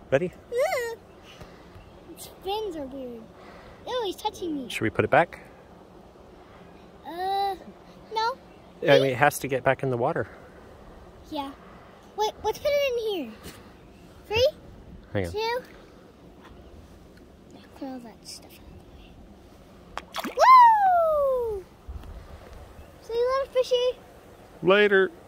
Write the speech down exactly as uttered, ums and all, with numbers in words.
Ready? Uh, its fins are weird. Oh, he's touching me. Should we put it back? Uh, no. I mean, it has to get back in the water. Yeah. Wait, let's put it in here. Three, Hang on. two. Now clear all that stuff out of the way. Woo! See you later, fishy. Later.